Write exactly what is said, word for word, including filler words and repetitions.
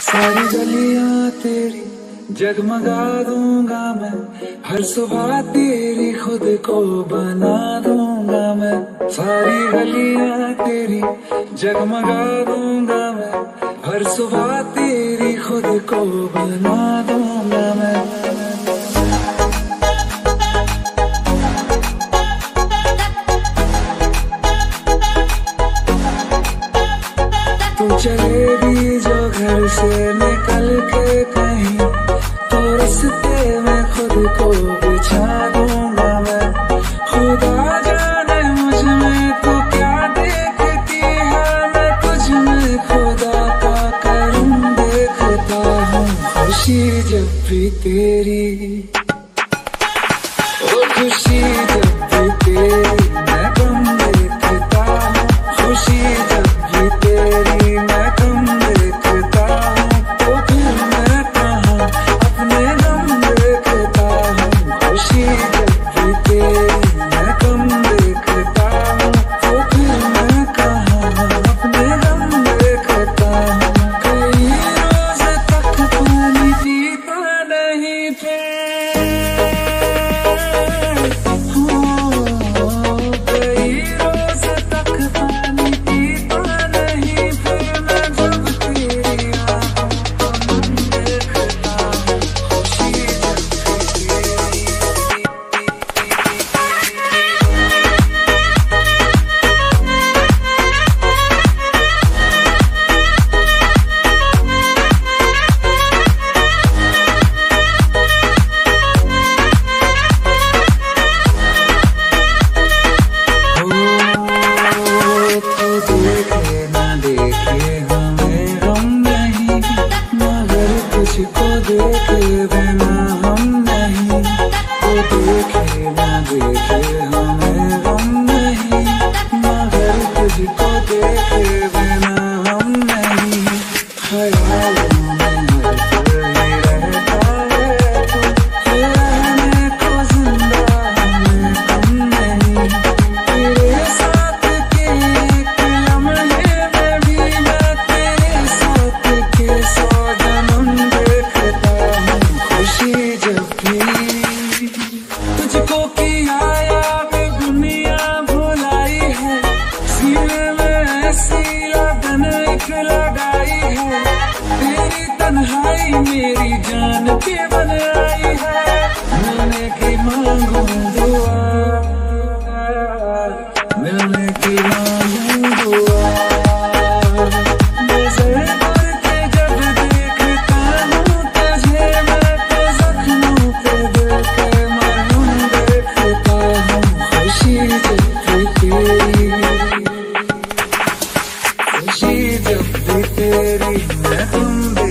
सारी गलियां तेरी जगमगा दूंगा मैं, हर सुबह तेरी खुद को बना दूंगा मैं। सारी गलियां तेरी जगमगा दूंगा मैं, हर सुबह तेरी खुद को बना दूंगा मैं। तू चलेगी जो घर से निकल के कहीं, तो रास्ते में खुद को बिछा दूंगा मैं। खुदा जाने मुझ में तू क्या देखती है, मैं तुझ में खुदा का करम देखता हूँ। खुशी जब भी तेरी, ओ खुशी जब भी तेरी मैं गम देखता हूँ। खुशी जब भी तेरी मैं गम देखता हूँ, तो फिर मैं कहाँ अपने गम देखता हूँ। खुशी जब भी तेरी मैं गम देखता हूँ, तो फिर मैं कहाँ अपने गम देखता हूँ। कई रोज तक पानी पीता नहीं फिर, कई रोज तक पानी पीता नहीं फिर मैं, जब तेरी आँखों को देखता हूँ। खुशी जब भी तेरी, तो देखे ना देखे हमें गम नहीं, मगर तुझको देखे बिना हम नहीं। तो देखे ना देखे हमें गम नहीं, मगर तुझको देखे बिना हम नहीं। ख्यालों में हर पल ही रहता है तू, रहने को जिंदा हमें गम नहीं। तेरे साथ के एक लम्हे में भी मैं तेरे साथ के सौ जन्म देखता हूँ। खुशी जब भी तुझको किया याद दुनिया भुलाई है, सीने में ऐसी लगन एक लगाई है। तेरी तन्हाई मेरी जान पे बन आई है, मिलने की मांगू दुआ, मिलने की मांगू दुआ। नजर करके जब देखता हूँ तुझे, मैं तो जख्मों पे दिल के मरहम देखता हूँ। खुशी जब भी तेरी, खुशी जब भी तेरी मैं गम